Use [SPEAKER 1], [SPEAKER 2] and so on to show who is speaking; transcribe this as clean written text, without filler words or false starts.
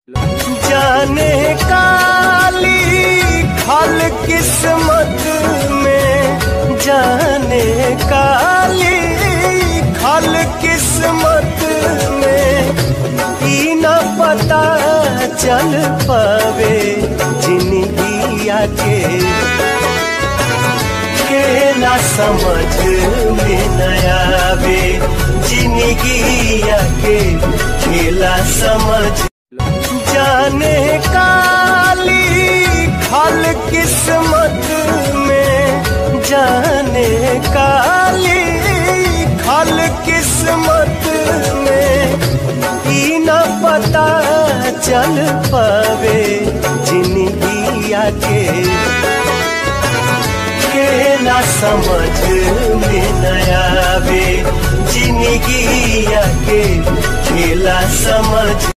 [SPEAKER 1] जाने काली खल किस्मत में, जाने काली खल किस्मत में, ई न पता चल पावे जिंदगी आके ना समझ में न आवे जिंदगी आके खेला समझ। जाने काली खल किस्मत में, जाने काली खल किस्मत में, ई न पता चल पावे जिंदगी आके ना समझ में न आवे जिंदगी आके खेला समझ।